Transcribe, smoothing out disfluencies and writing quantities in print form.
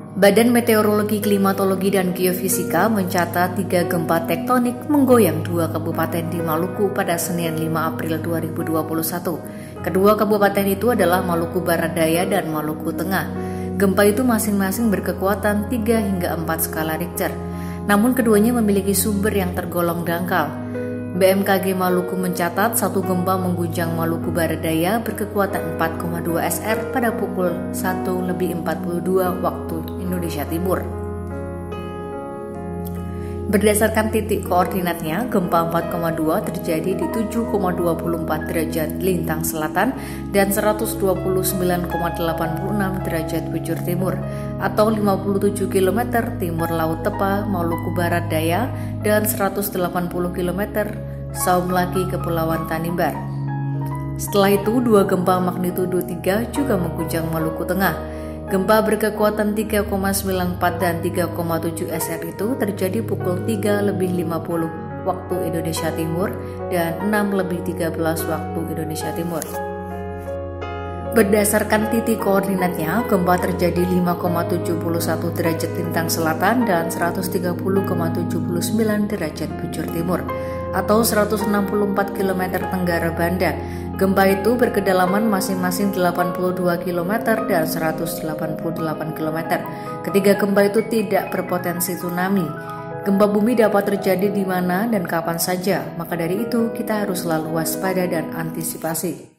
Badan Meteorologi, Klimatologi, dan Geofisika mencatat 3 gempa tektonik menggoyang 2 kabupaten di Maluku pada Senin 5 April 2021. Kedua kabupaten itu adalah Maluku Barat Daya dan Maluku Tengah. Gempa itu masing-masing berkekuatan 3 hingga 4 skala Richter. Namun keduanya memiliki sumber yang tergolong dangkal. BMKG Maluku mencatat satu gempa mengguncang Maluku Barat Daya berkekuatan 4,2 SR pada pukul 1:42 waktu Indonesia Timur. Berdasarkan titik koordinatnya, gempa 4,2 terjadi di 7,24 derajat lintang selatan dan 129,86 derajat bujur timur atau 57 km timur Laut Tepa, Maluku Barat Daya dan 180 km Saum Laki, Kepulauan Tanimbar. Setelah itu, 2 gempa magnitudo 3 juga mengguncang Maluku Tengah. Gempa berkekuatan 3,94 dan 3,7 SR itu terjadi pukul 3:50 waktu Indonesia Timur dan 6:13 waktu Indonesia Timur. Berdasarkan titik koordinatnya, gempa terjadi 5,71 derajat lintang selatan dan 130,79 derajat bujur timur atau 164 km tenggara Banda. Gempa itu berkedalaman masing-masing 82 km dan 188 km. Ketiga gempa itu tidak berpotensi tsunami. Gempa bumi dapat terjadi di mana dan kapan saja, maka dari itu kita harus selalu waspada dan antisipasi.